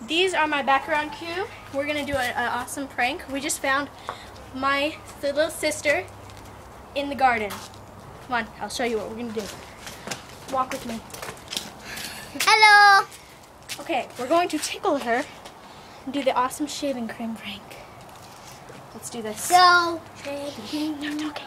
These are my background cue. We're gonna do an awesome prank. We just found my little sister in the garden. Come on, I'll show you what we're gonna do. Walk with me. Hello. Okay, we're going to tickle her and do the awesome shaving cream prank. Let's do this. So, No talking.